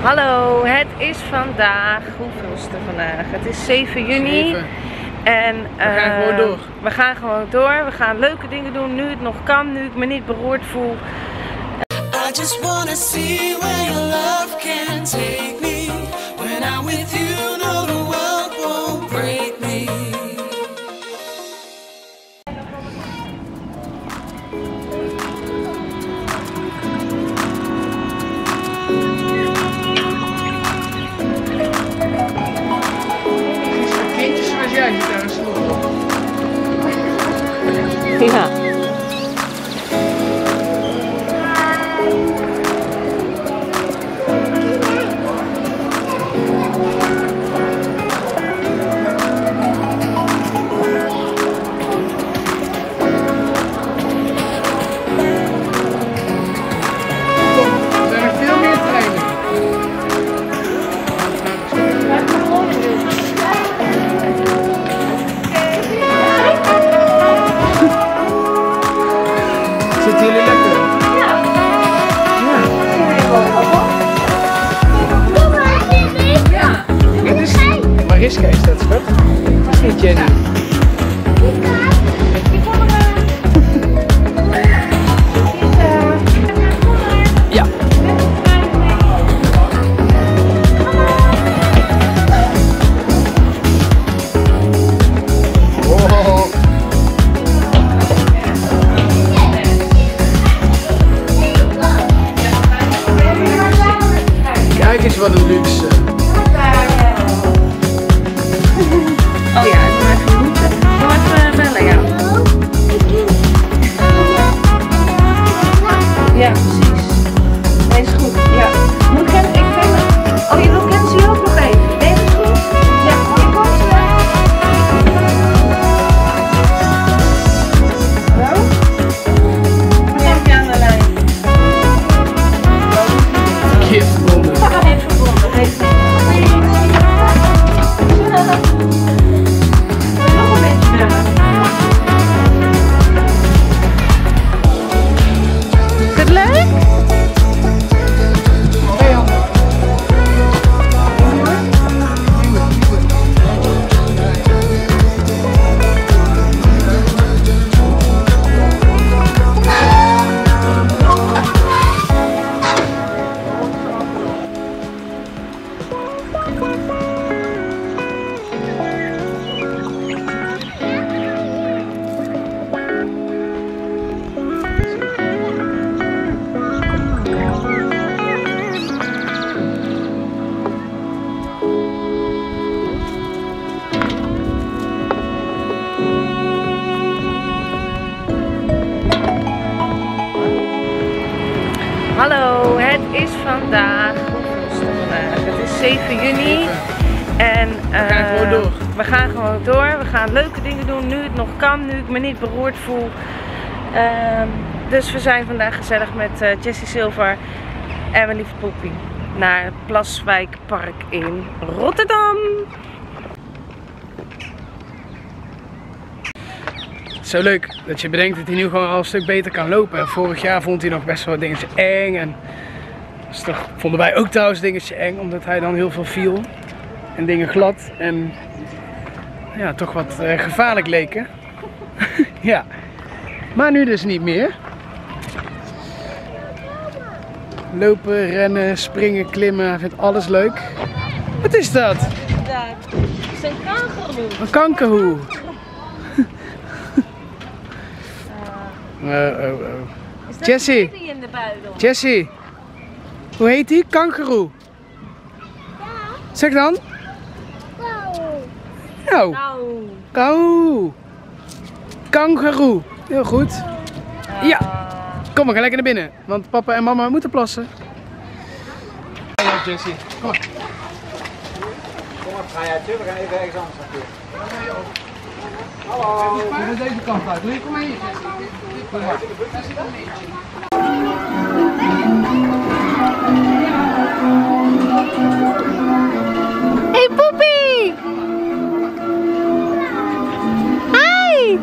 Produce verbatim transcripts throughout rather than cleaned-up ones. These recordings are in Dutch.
Hallo, het is vandaag, hoeveel is het vandaag? Het is zeven juni. zeven. En we gaan uh, gewoon door. We gaan gewoon door. We gaan leuke dingen doen nu het nog kan, nu ik me niet beroerd voel. I just wanna see where your love can take me. When I'm with you, no, the world won't break me. Kindjes zoals jij zit daar een slot op. Ja. Zitten jullie lekker? Ja. Ja. Dit is Mariska, is dat schat? Dat is niet Jenny. Ja. Oh. Kijk eens wat een luxe. Oh ja, ik moet even roepen. Ik moet even bellen, ja. Ja, precies. Nee, is goed. Ja. Moet ik hem, ik ben... Oh, je wil Kenzie ook nog even? Nee, dat is goed. Ja, ik kom zo. Hallo? Wat heb je aan de lijn? Verkeerd verbonden. Papa heeft verbonden. Hij heeft nog een beetje bellen. Is het leuk? Hallo, het is vandaag, hoeveel is het vandaag? Het is zeven juni. En uh, we gaan gewoon door. We gaan gewoon door. We gaan leuke dingen doen nu het nog kan, nu ik me niet beroerd voel. Uh, dus we zijn vandaag gezellig met uh, Jessie Silver en mijn lieve Poepie naar het Plaswijkpark in Rotterdam. Zo leuk dat je bedenkt dat hij nu gewoon al een stuk beter kan lopen. Vorig jaar vond hij nog best wel dingetje eng. En dat is toch, vonden wij ook trouwens dingetje eng, omdat hij dan heel veel viel. En dingen glad en ja, toch wat uh, gevaarlijk leken. Ja, maar nu dus niet meer. Lopen, rennen, springen, klimmen, hij vindt alles leuk. Wat is dat? Daar is een kangeroe. Een kankerhoe. Oh, oh, oh. Is dat Jessie. een baby in de buidel? Jessie, hoe heet die? Kangeroe. Ja. Zeg dan. Nou. Nou. Kou. Kangeroe. Heel goed. Ja. Kom, we gaan lekker naar binnen. Want papa en mama moeten plassen. Ja, Jessie. Kom maar. Kom maar, vrijheidje. We gaan even ergens anders naartoe. Hallo. We gaan deze kant uit. Kom maar hier, Jessie. Kom maar. Daar zit een beetje. Hey Poepie! Hi!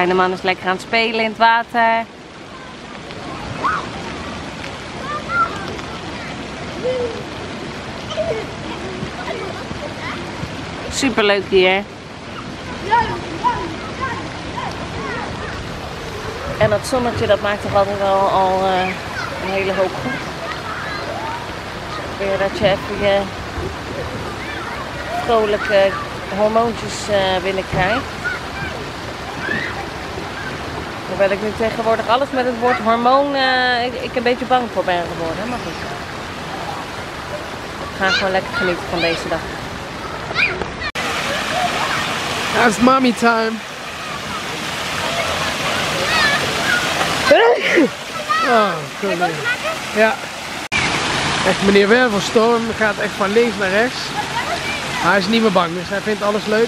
Kleine man is lekker aan het spelen in het water. Super leuk hier. En dat zonnetje dat maakt toch altijd al, al uh, een hele hoop goed. Dus weer dat je even je vrolijke hormoontjes uh, binnenkrijgt. Hoewel ik nu tegenwoordig alles met het woord hormoon, uh, ik, ik een beetje bang voor ben geworden. Maar goed. We gaan gewoon lekker genieten van deze dag. Nou, het is mommy time. Oh, cool. Ja. Echt, meneer Wervelstorm gaat echt van links naar rechts. Hij is niet meer bang, dus hij vindt alles leuk.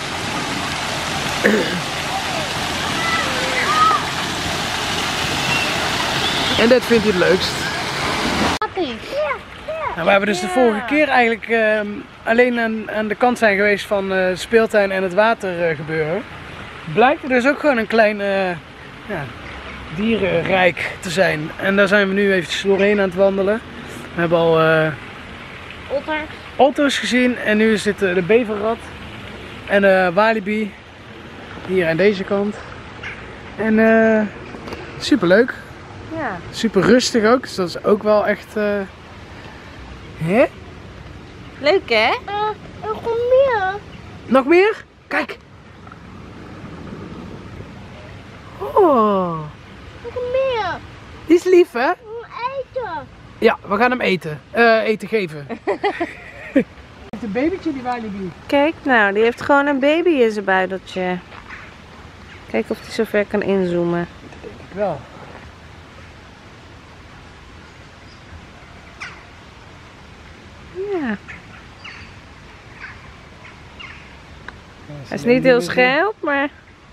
En dit vindt hij het leukst. Nou, we hebben dus de vorige keer eigenlijk uh, alleen aan, aan de kant zijn geweest van uh, de speeltuin en het water uh, gebeuren. Blijkt er dus ook gewoon een klein uh, ja, dierenrijk te zijn. En daar zijn we nu eventjes doorheen aan het wandelen. We hebben al uh, Otters. otters gezien en nu is dit uh, de beverrat en de uh, walibi hier aan deze kant. En uh, super leuk. Ja. Super rustig ook, dus dat is ook wel echt... Uh... Hè? Leuk hè? Uh, nog meer. Nog meer? Kijk! Oh, Nog meer. die is lief hè? Eten. Ja, we gaan hem eten. Uh, eten geven. Heeft een babytje die walibi. Kijk nou, die heeft gewoon een baby in zijn buideltje. Kijk of hij zo ver kan inzoomen. Denk ik wel. Ja. Hij is niet heel scherp, maar...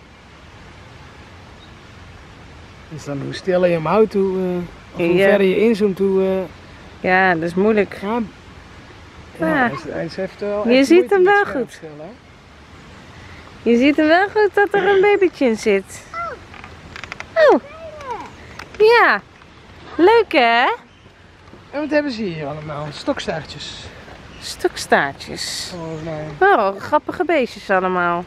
Dus dan hoe stiller je hem houdt, hoe, uh, of hoe Ja. verder je inzoomt, hoe... Uh, Ja, dat is moeilijk. ja, ja, Ja. hij is- hij is heeft wel Je echt ziet moeite hem met wel scherp goed. stellen, hè? Je ziet hem wel goed dat er een babytje in zit. Oh. Ja. Leuk hè? En wat hebben ze hier allemaal? Stokstaartjes. Stokstaartjes. Volgens mij. Oh, grappige beestjes allemaal.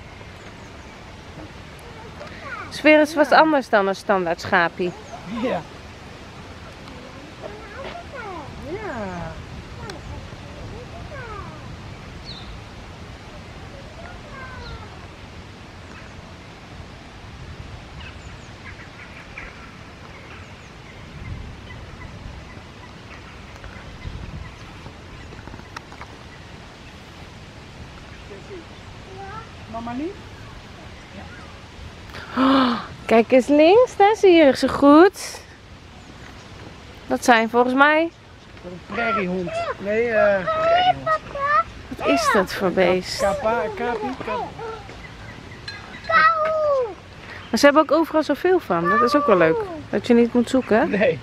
Het is weer eens wat anders dan een standaard schapie. Ja. Ja. Mama lief? Kijk eens links, daar zie je ze goed. Dat zijn volgens mij... Wat een prairiehond. Nee, eh. prairiehond. Wat is dat voor beest? Kapa, kapi, kapi. Maar ze hebben ook overal zoveel van. Dat is ook wel leuk. Dat je niet moet zoeken. Nee.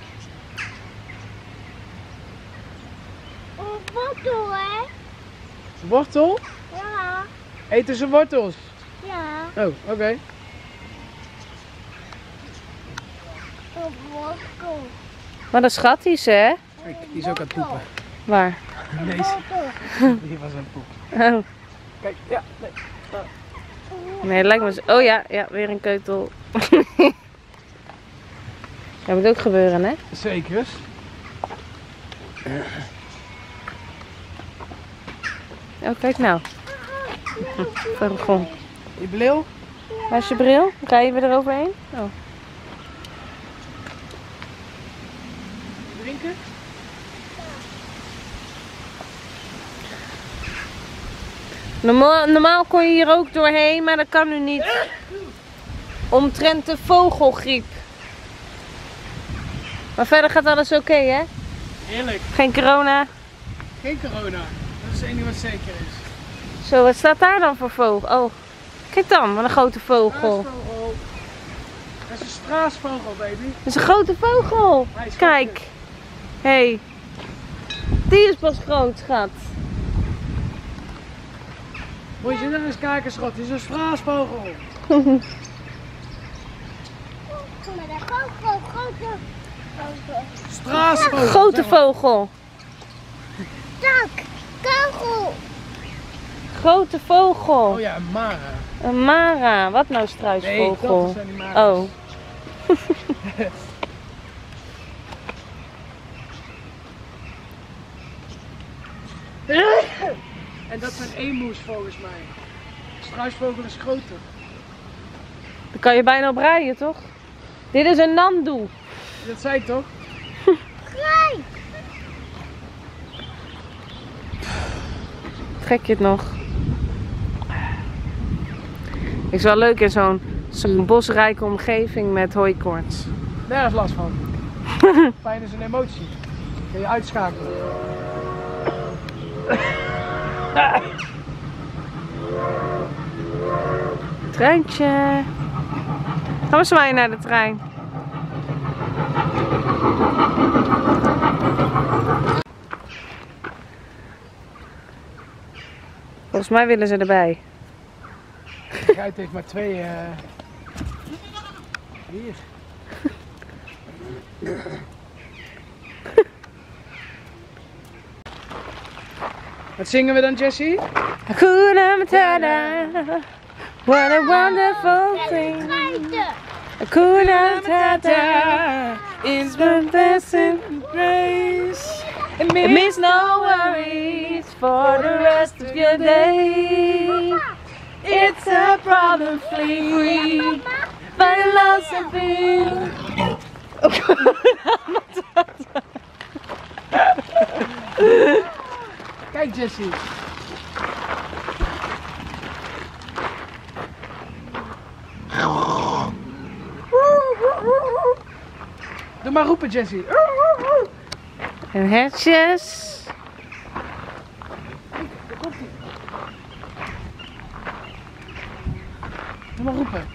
Een foto, hè? Wortel? Ja. Eten ze wortels? Ja. Oh, oké. Okay. Een foto. Maar dat schatties hè? Kijk, die is ook aan het poepen. Waar? Deze. Foto. Die was aan het poepen. Oh. Kijk, ja. Nee. Nee, het lijkt me zo. Oh ja, ja, weer een keutel. Dat moet ook gebeuren hè? Zeker. Oh, kijk nou. Hm, Vogel. Je bril? Waar is je bril? Ga je weer eroverheen? Oh. Drinken? Normaal, normaal kon je hier ook doorheen, maar dat kan nu niet. Omtrent de vogelgriep. Maar verder gaat alles oké, hè? Heerlijk. Geen corona. Geen corona. Dat is het enige wat zeker is. Zo, wat staat daar dan voor vogel? Oh, kijk dan, wat een grote vogel. Straasvogel. Dat is een straasvogel, baby. Dat is een grote vogel. Hij is Kijk. Hé. Hey. Die is pas groot, schat. Moet je nou eens kijken, schat. Die is een straasvogel. Kom maar, de grote, grote, grote. Straasvogel. Grote zeg maar. vogel. Tak, kogel. Grote vogel. Oh ja, een mara. Een mara. Wat nou Nee, struisvogel? dat zijn die mara's. Oh. En dat zijn emus volgens mij. Struisvogel is groter. Dan kan je bijna op rijden, toch? Dit is een nandoe. Dat zei ik toch? Kijk. Trek je het nog? Is wel leuk in zo'n zo'n bosrijke omgeving met hooikoorts. Daar is last van. Pijn is een emotie. Kun je uitschakelen. Treintje. Gaan we zwaaien naar de trein. Volgens mij willen ze erbij. De geit heeft maar twee. Uh... Hier. Wat zingen we dan, Jessie? Hakuna Matata. What a wonderful thing. Hakuna Matata is the blessing grace. It means no worries for the rest of your day. It's a problem free, but a lonesome feel. Kijk, Jessie. Doe maar roepen, Jessie. En hertjes. Daar komt ie. Doe maar roepen.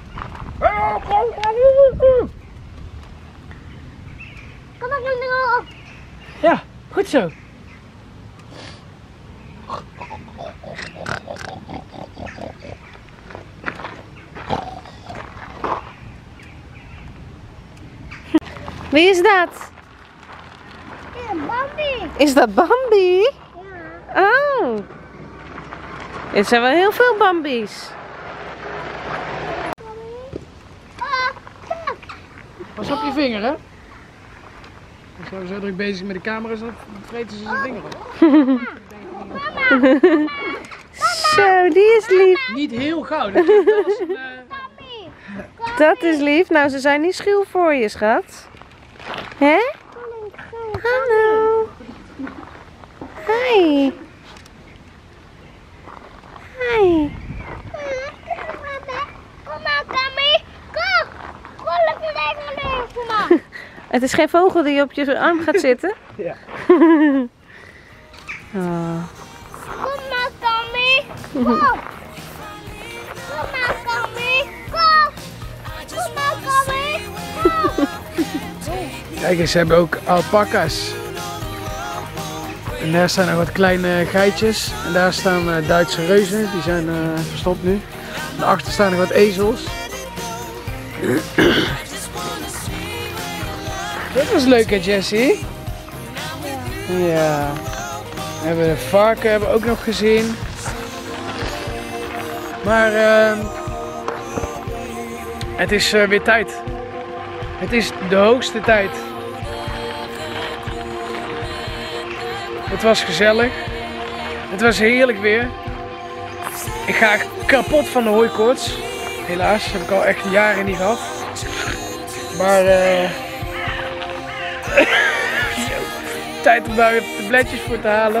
Kom maar, kom maar. Ja, goed zo. Wie is dat? Ja, Bambi. Is dat Bambi? Ja. Oh. Er zijn wel heel veel Bambi's. Ah, kijk. Pas op je vinger, hè? Dan zijn we zo druk bezig met de camera's, dan vreten ze zijn vinger op. Zo, die is lief. Niet heel gauw, dat klinkt wel als een... Uh... Bambi. Dat is lief. Nou, ze zijn niet schuw voor je, schat. Hè? Hallo. Hi. Hi. Kom maar, Bambi. Kom. Kom lekker tegen. Kom maar. Het is geen vogel die op je arm gaat zitten. Ja. Oh. Kom maar, Bambi. Kom. Kom maar, Bambi. Kom. Kom maar, Bambi. Kom. Kijk eens, ze hebben ook alpaca's. En daar staan nog wat kleine geitjes. En daar staan uh, Duitse reuzen, die zijn uh, verstopt nu. Daarachter staan nog wat ezels. Dit was leuk, hè, Jessie? Ja. We hebben de varken hebben we ook nog gezien. Maar uh, het is uh, weer tijd. Het is de hoogste tijd. Het was gezellig. Het was heerlijk weer. Ik ga kapot van de hooikoorts. Helaas, dat heb ik al echt jaren niet gehad. Maar uh... tijd om daar weer tabletjes voor te halen.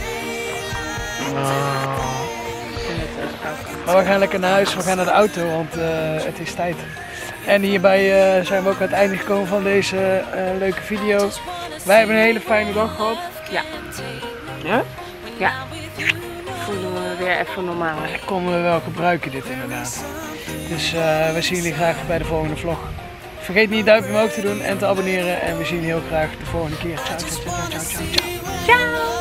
Oh. Maar we gaan lekker naar huis, we gaan naar de auto, want uh, het is tijd. En hierbij uh, zijn we ook aan het einde gekomen van deze uh, leuke video. Wij hebben een hele fijne dag gehad. Ja. Ja? Ja. Voelen we weer even normaal. Dat konden we wel gebruiken dit inderdaad. Dus uh, we zien jullie graag bij de volgende vlog. Vergeet niet duimpje omhoog te doen en te abonneren. En we zien jullie heel graag de volgende keer. Ciao, ciao, ciao, ciao, ciao, ciao. Ciao.